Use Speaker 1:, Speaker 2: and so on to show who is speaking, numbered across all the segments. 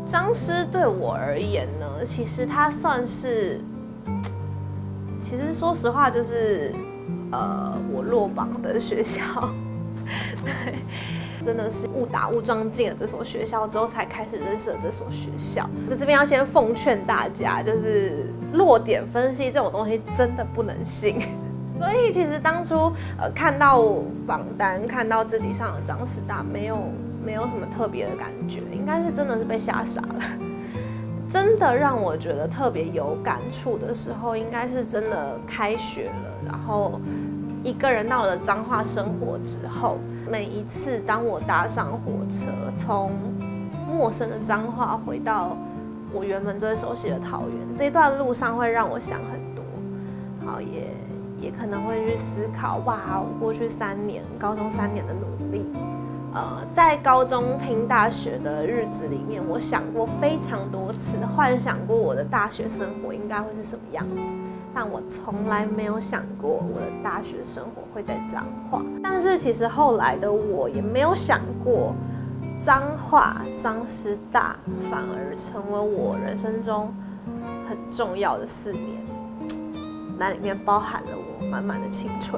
Speaker 1: 彰师对我而言呢，其实他算是，其实说实话就是我落榜的学校，对。真的是误打误撞进了这所学校之后，才开始认识了这所学校。在这边要先奉劝大家，就是落点分析这种东西真的不能信。所以其实当初看到榜单，看到自己上了彰师大，没有什么特别的感觉，应该是真的是被吓傻了。真的让我觉得特别有感触的时候，应该是真的开学了，然后一个人到了彰化生活之后。每一次当我搭上火车，从陌生的彰化回到我原本最熟悉的桃园，这段路上会让我想很多，好也可能会去思考，哇，我过去3年，高中3年的努力，在高中拼大学的日子里面，我想过非常多次，幻想过我的大学生活应该会是什么样子。但我从来没有想过我的大学生活会在彰化，但是其实后来的我也没有想过，彰化彰师大反而成为我人生中很重要的4年，那里面包含了我满满的青春。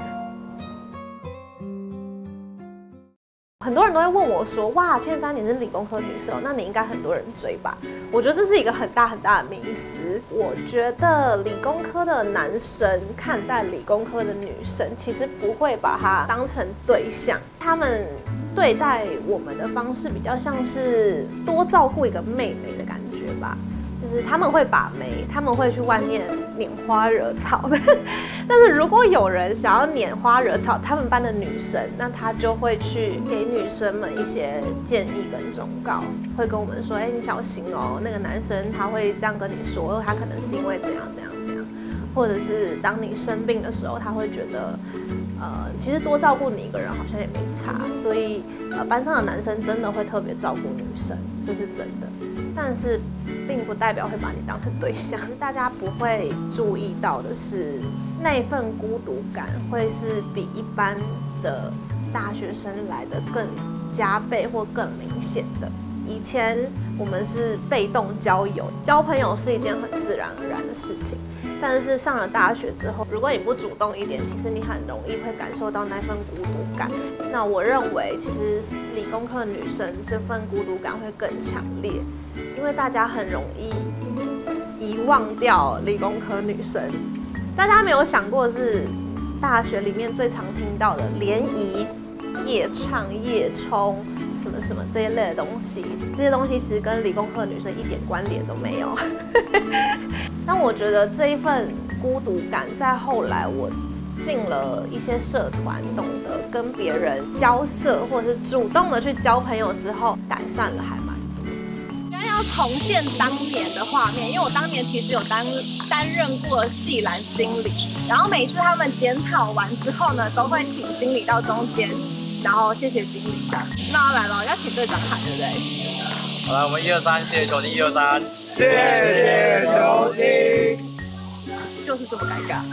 Speaker 1: 很多人都会问我说：“哇，茜珊你是理工科女生，那你应该很多人追吧？”我觉得这是一个很大的迷思。我觉得理工科的男生看待理工科的女生，其实不会把她当成对象，他们对待我们的方式比较像是多照顾一个妹妹的感觉吧。就是他们会把妹，他们会去外面拈花惹草的。但是如果有人想要拈花惹草他们班的女生，那他就会去给女生们一些建议跟忠告，会跟我们说：“你小心哦，那个男生他会这样跟你说，他可能是因为怎样怎样怎样。”或者是当你生病的时候，他会觉得，其实多照顾你一个人好像也没差。所以，班上的男生真的会特别照顾女生，这是真的。但是并不代表会把你当成对象，大家不会注意到的是，那份孤独感会是比一般的大学生来的更加倍或更明显的。以前我们是被动交友，交朋友是一件很自然而然的事情。但是上了大学之后，如果你不主动一点，其实你很容易会感受到那份孤独感。那我认为，其实理工科女生这份孤独感会更强烈，因为大家很容易遗忘掉理工科女生。大家没有想过是大学里面最常听到的联谊、夜唱、夜冲。什么什么这一类的东西，这些东西其实跟理工科的女生一点关联都没有。但我觉得这一份孤独感，在后来我进了一些社团，懂得跟别人交涉，或者是主动的去交朋友之后，改善了还蛮多。现在要重现当年的画面，因为我当年其实有担任过系篮经理，然后每次他们检讨完之后呢，都会请经理到中间。然后谢谢经理。那来了，要请队长喊，对不对？
Speaker 2: 好了，我们1、2、3，谢谢球丁，1、2、3，
Speaker 3: 谢谢球丁。
Speaker 1: 就是这么尴尬。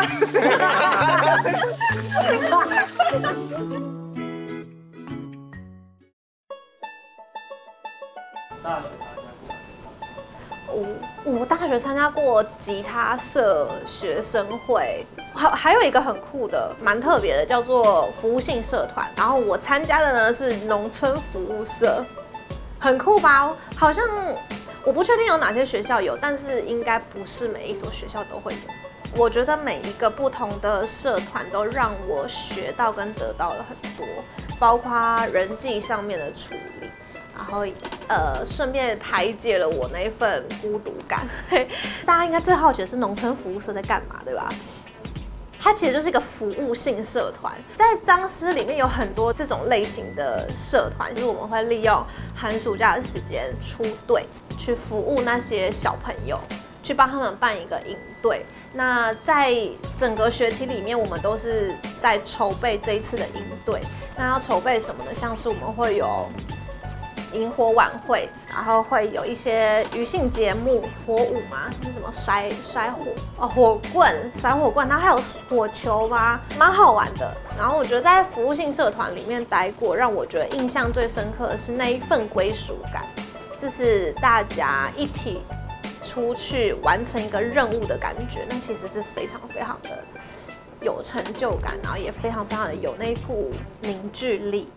Speaker 1: 我大学参加过吉他社、学生会，还有一个很酷的、蛮特别的，叫做服务性社团。然后我参加的呢是农村服务社，很酷吧？好像我不确定有哪些学校有，但是应该不是每一所学校都会有。我觉得每一个不同的社团都让我学到跟得到了很多，包括人际上面的处理。然后顺便排解了我那一份孤独感。大家应该最好奇的是农村服务社在干嘛，对吧？它其实就是一个服务性社团，在彰师里面有很多这种类型的社团，就是我们会利用寒暑假的时间出队去服务那些小朋友，去帮他们办一个营队。那在整个学期里面，我们都是在筹备这一次的营队。那要筹备什么呢？像是我们会有萤火晚会，然后会有一些娱性节目，火舞嘛，是什么甩火火棍，甩火棍，然后还有火球嘛，蛮好玩的。然后我觉得在服务性社团里面待过，让我觉得印象最深刻的是那一份归属感。 就是大家一起出去完成一个任务的感觉，那其实是非常非常的有成就感，然后也非常非常的有那股凝聚力。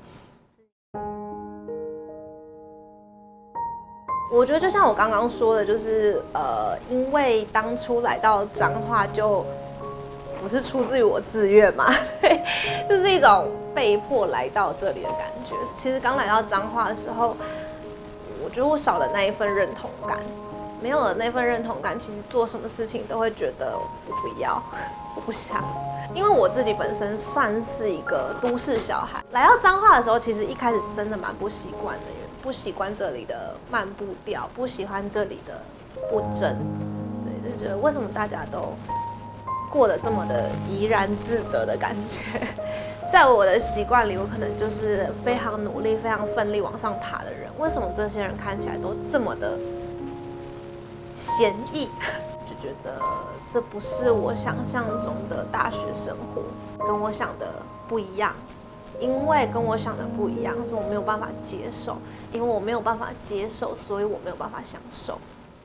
Speaker 1: 我觉得就像我刚刚说的，就是因为当初来到彰化就不是出自于我自愿嘛，对，就是一种被迫来到这里的感觉。其实刚来到彰化的时候，我觉得我少了那一份认同感，没有了那份认同感，其实做什么事情都会觉得我不要，我不想。因为我自己本身算是一个都市小孩，来到彰化的时候，其实一开始真的蛮不习惯的，不习惯这里的慢步调，不喜欢这里的不争，对，就觉得为什么大家都过得这么的怡然自得的感觉。在我的习惯里，我可能就是非常努力、非常奋力往上爬的人。为什么这些人看起来都这么的闲逸？就觉得这不是我想象中的大学生活，跟我想的不一样。因为跟我想的不一样，所以我没有办法接受。因为我没有办法接受，所以我没有办法享受。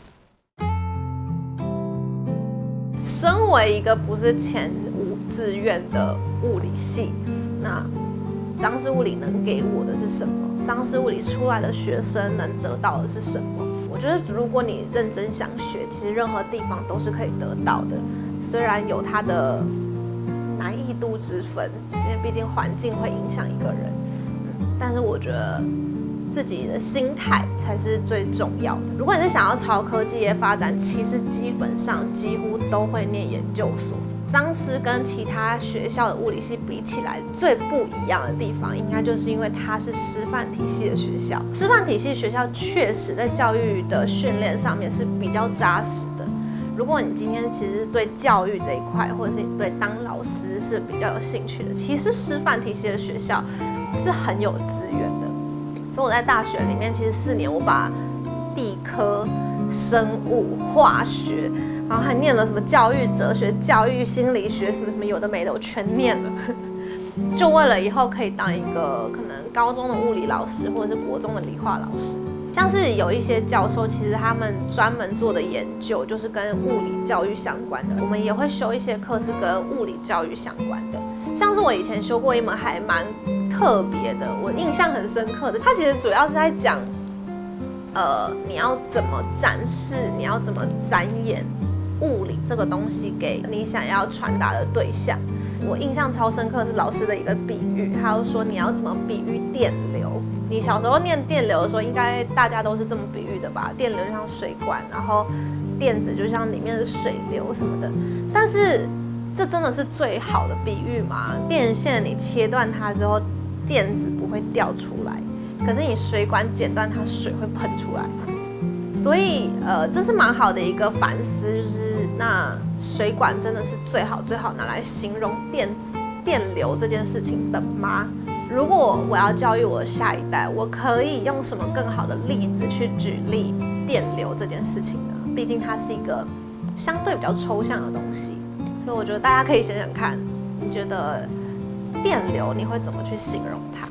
Speaker 1: 身为一个不是前5志愿的物理系，那彰师物理能给我的是什么？彰师物理出来的学生能得到的是什么？我觉得如果你认真想学，其实任何地方都是可以得到的，虽然有它的难易度之分，因为毕竟环境会影响一个人，但是我觉得自己的心态才是最重要的。如果你是想要朝科技业发展，其实基本上几乎都会念研究所。彰师跟其他学校的物理系比起来，最不一样的地方，应该就是因为它是师范体系的学校。师范体系学校确实在教育的训练上面是比较扎实的。如果你今天其实对教育这一块，或者是你对当老师是比较有兴趣的，其实师范体系的学校是很有资源的。所以我在大学里面，其实4年我把地科、生物、化学，然后还念了什么教育哲学、教育心理学，什么什么有的没的，我全念了，就为了以后可以当一个可能高中的物理老师，或者是国中的理化老师。像是有一些教授，其实他们专门做的研究就是跟物理教育相关的，我们也会修一些课是跟物理教育相关的。像是我以前修过一门还蛮特别的，我印象很深刻的，它其实主要是在讲，你要怎么展示，你要怎么展演物理这个东西给你想要传达的对象。我印象超深刻是老师的一个比喻，他就说你要怎么比喻电流。你小时候念电流的时候，应该大家都是这么比喻的吧？电流就像水管，然后电子就像里面的水流什么的。但是这真的是最好的比喻吗？电线你切断它之后，电子不会掉出来，可是你水管剪断它，水会喷出来。所以这是蛮好的一个反思，就是那水管真的是最好拿来形容电流这件事情的吗？如果我要教育我的下一代，我可以用什么更好的例子去举例电流这件事情呢？毕竟它是一个相对比较抽象的东西，所以我觉得大家可以想想看，你觉得电流你会怎么去形容它？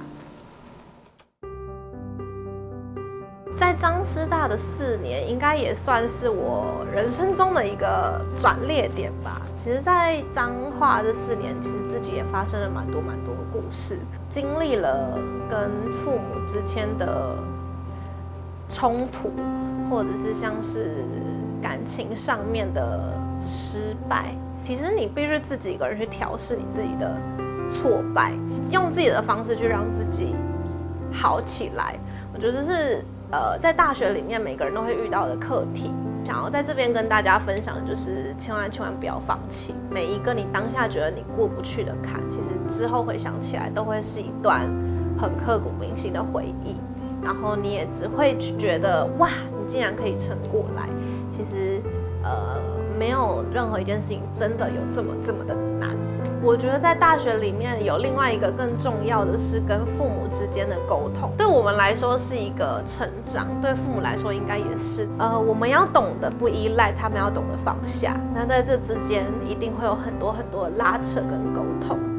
Speaker 1: 在彰师大的4年，应该也算是我人生中的一个转捩点吧。其实，在彰化这4年，其实自己也发生了蛮多的故事，经历了跟父母之间的冲突，或者是像是感情上面的失败。其实你必须自己一个人去调试你自己的挫败，用自己的方式去让自己好起来。我觉得是在大学里面每个人都会遇到的课题。想要在这边跟大家分享的就是千万不要放弃，每一个你当下觉得你过不去的坎，其实之后回想起来都会是一段很刻骨铭心的回忆，然后你也只会觉得哇，你竟然可以撑过来。其实没有任何一件事情真的有这么的难。我觉得在大学里面有另外一个更重要的是跟父母之间的沟通，对我们来说是一个成长，对父母来说应该也是。我们要懂得不依赖，他们要懂得放下。那在这之间一定会有很多的拉扯跟沟通。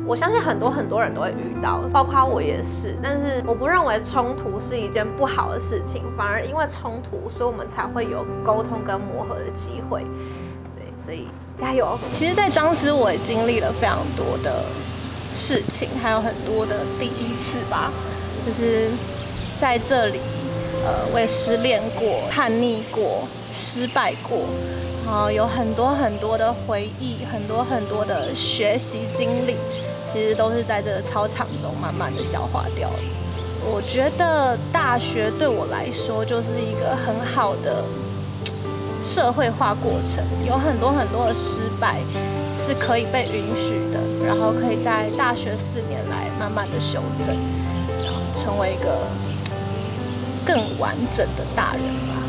Speaker 1: 我相信很多人都会遇到，包括我也是。但是我不认为冲突是一件不好的事情，反而因为冲突，所以我们才会有沟通跟磨合的机会。对，所以加油！
Speaker 4: 其实，在彰师我也经历了非常多的事情，还有很多的第一次吧，就是在这里，我也失恋过、叛逆过、失败过。然后有很多的回忆，很多的学习经历，其实都是在这个操场中慢慢的消化掉的。我觉得大学对我来说就是一个很好的社会化过程，有很多的失败是可以被允许的，然后可以在大学4年来慢慢的修正，然后成为一个更完整的大人吧。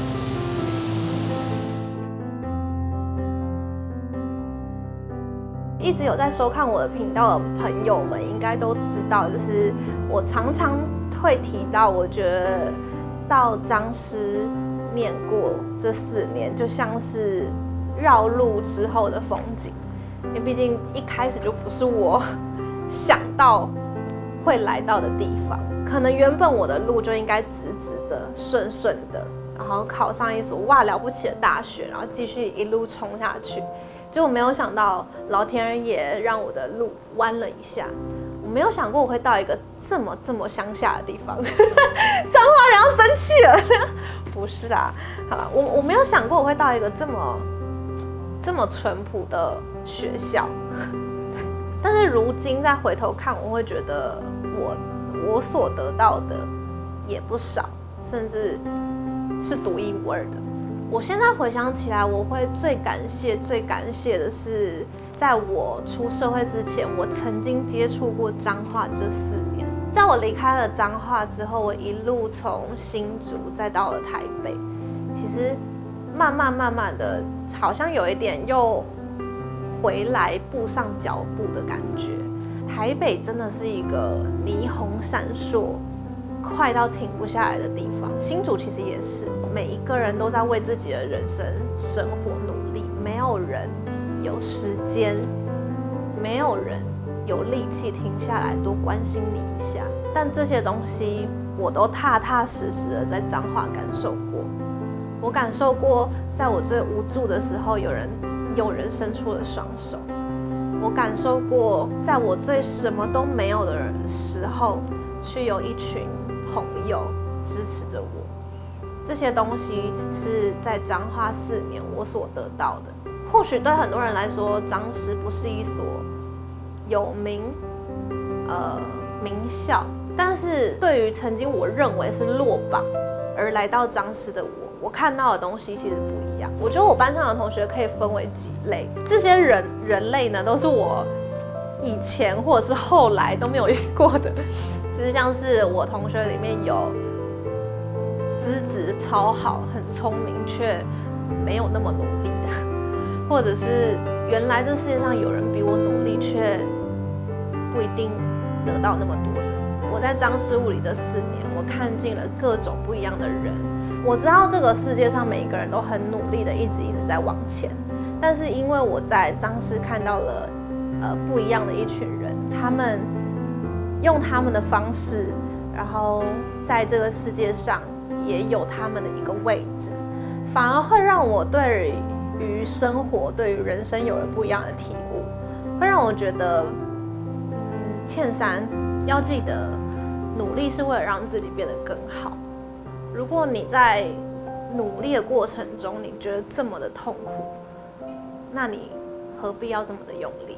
Speaker 1: 一直有在收看我的频道的朋友们应该都知道，就是我常常会提到，我觉得到彰师念过这4年，就像是绕路之后的风景，因为毕竟一开始就不是我想到会来到的地方，可能原本我的路就应该直直的、顺顺的，然后考上一所了不起的大学，然后继续一路冲下去。结果没有想到，老天爷让我的路弯了一下。我没有想过我会到一个这么乡下的地方，彰化人要生气了。不是啦，好啦，我没有想过我会到一个这么淳朴的学校。但是如今再回头看，我会觉得我所得到的也不少，甚至是独一无二的。我现在回想起来，我会最感谢的是，在我出社会之前，我曾经接触过彰化这4年。在我离开了彰化之后，我一路从新竹再到了台北，其实慢慢的，好像有一点又回来步上脚步的感觉。台北真的是一个霓虹闪烁，快到停不下来的地方。新竹其实也是，每一个人都在为自己的人生生活努力，没有人有时间，没有人有力气停下来多关心你一下。但这些东西我都踏踏实实的在彰化感受过。我感受过，在我最无助的时候，有人伸出了双手。我感受过，在我最什么都没有的时候，却有一群朋友支持着我。这些东西是在彰化4年我所得到的。或许对很多人来说，彰师不是一所有名名校，但是对于曾经我认为是落榜而来到彰师的我看到的东西其实不一样。我觉得我班上的同学可以分为几类，这些人类呢，都是我以前或者是后来都没有遇过的。就是像是我同学里面有资质超好、很聪明却没有那么努力的，或者是原来这世界上有人比我努力却不一定得到那么多的。我在彰师物理这4年，我看尽了各种不一样的人。我知道这个世界上每一个人都很努力的一直在往前，但是因为我在彰师看到了不一样的一群人，他们用他们的方式，然后在这个世界上也有他们的一个位置，反而会让我对于生活、对于人生有了不一样的体悟，会让我觉得，茜珊要记得，努力是为了让自己变得更好。如果你在努力的过程中，你觉得这么的痛苦，那你何必要这么的用力？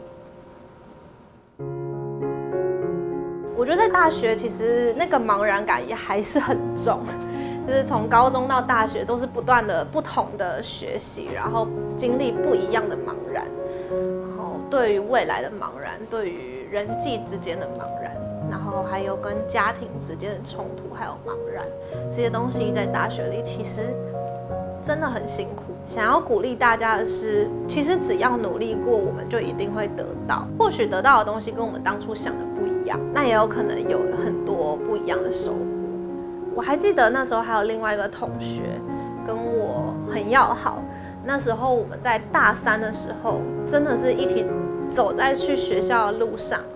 Speaker 1: 我觉得在大学其实那个茫然感也还是很重，就是从高中到大学都是不断的不同的学习，然后经历不一样的茫然，然后对于未来的茫然，对于人际之间的茫然，然后还有跟家庭之间的冲突，还有茫然，这些东西在大学里其实真的很辛苦。想要鼓励大家的是，其实只要努力过，我们就一定会得到。或许得到的东西跟我们当初想的不一样，那也有可能有很多不一样的收获。我还记得那时候还有另外一个同学跟我很要好，那时候我们在大3的时候，真的是一起走在去学校的路上，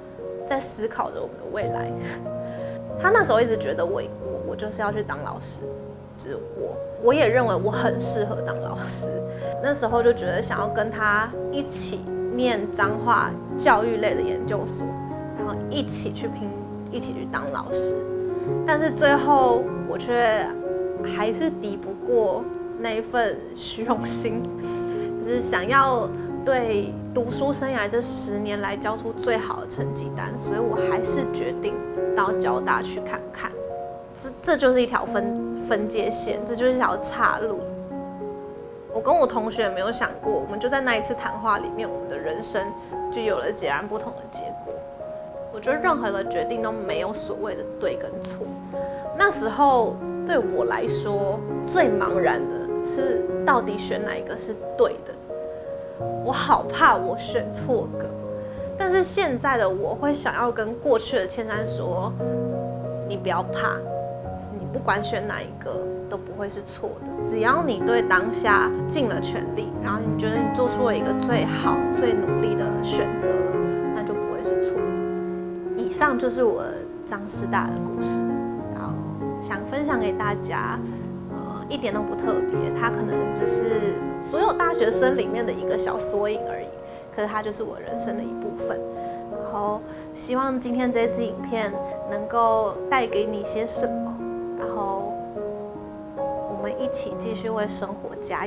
Speaker 1: 在思考着我们的未来。他那时候一直觉得我就是要去当老师，就是我也认为我很适合当老师。那时候就觉得想要跟他一起念彰化教育类的研究所，然后一起去当老师。但是最后我却还是抵不过那一份虚荣心，就是想要对读书生涯这10年来交出最好的成绩单，所以我还是决定到交大去看看。这就是一条分界线，这就是一条岔路。我跟我同学也没有想过，我们就在那一次谈话里面，我们的人生就有了截然不同的结果。我觉得任何的决定都没有所谓的对跟错。那时候对我来说最茫然的是，到底选哪一个是对的。我好怕我选错个，但是现在的我会想要跟过去的茜珊说，你不要怕，你不管选哪一个都不会是错的，只要你对当下尽了全力，然后你觉得你做出了一个最好最努力的选择，那就不会是错的。以上就是我彰师大的故事，然后想分享给大家，一点都不特别，它可能只是所有大学生里面的一个小缩影而已，可是它就是我人生的一部分。然后希望今天这支影片能够带给你些什么，然后我们一起继续为生活加油，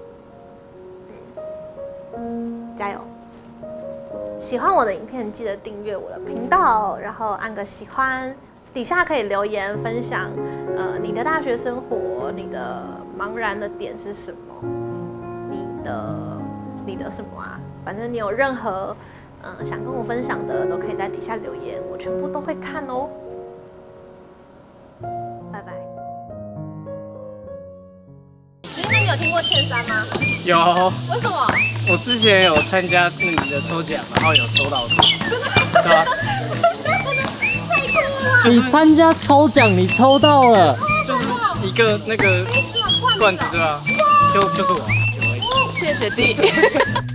Speaker 1: 加油！喜欢我的影片，记得订阅我的频道，然后按个喜欢。底下可以留言分享，你的大学生活，你的茫然的点是什么？你的什么啊？反正你有任何想跟我分享的，都可以在底下留言，我全部都会看哦。拜拜。你有听过茜珊吗？
Speaker 3: 有。
Speaker 1: 为什么？
Speaker 3: 我之前有参加你的抽奖，然后有抽到的，对吧？
Speaker 5: 你参加抽奖，你抽到了，
Speaker 3: 就是一个那个罐子，对吧？就是我。
Speaker 1: 谢谢学弟。